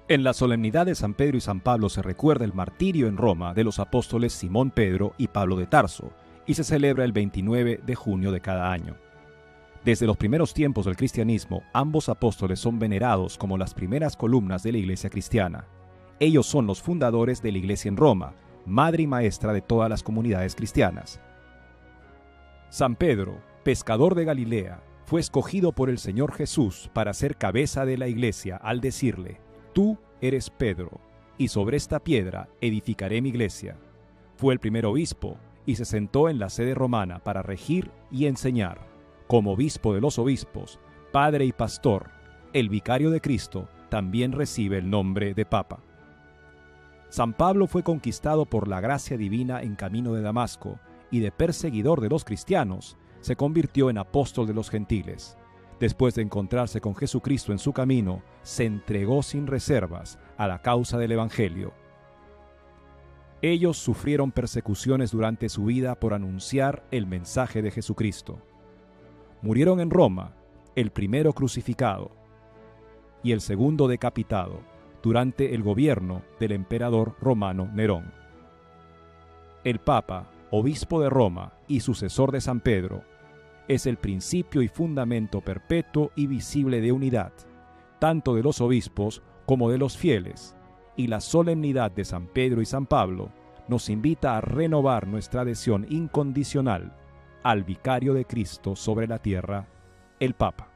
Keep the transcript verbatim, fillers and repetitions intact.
En la solemnidad de San Pedro y San Pablo se recuerda el martirio en Roma de los apóstoles Simón Pedro y Pablo de Tarso, y se celebra el veintinueve de junio de cada año. Desde los primeros tiempos del cristianismo, ambos apóstoles son venerados como las primeras columnas de la iglesia cristiana. Ellos son los fundadores de la iglesia en Roma, madre y maestra de todas las comunidades cristianas. San Pedro, pescador de Galilea, fue escogido por el Señor Jesús para ser cabeza de la iglesia al decirle: «Tú eres Pedro, y sobre esta piedra edificaré mi iglesia». Fue el primer obispo y se sentó en la sede romana para regir y enseñar. Como obispo de los obispos, padre y pastor, el vicario de Cristo también recibe el nombre de Papa. San Pablo fue conquistado por la gracia divina en camino de Damasco y de perseguidor de los cristianos, se convirtió en apóstol de los gentiles. Después de encontrarse con Jesucristo en su camino, se entregó sin reservas a la causa del Evangelio. Ellos sufrieron persecuciones durante su vida por anunciar el mensaje de Jesucristo. Murieron en Roma, el primero crucificado y el segundo decapitado, durante el gobierno del emperador romano Nerón. El Papa, obispo de Roma y sucesor de San Pedro, es el principio y fundamento perpetuo y visible de unidad, tanto de los obispos como de los fieles, y la solemnidad de San Pedro y San Pablo nos invita a renovar nuestra adhesión incondicional al vicario de Cristo sobre la tierra, el Papa.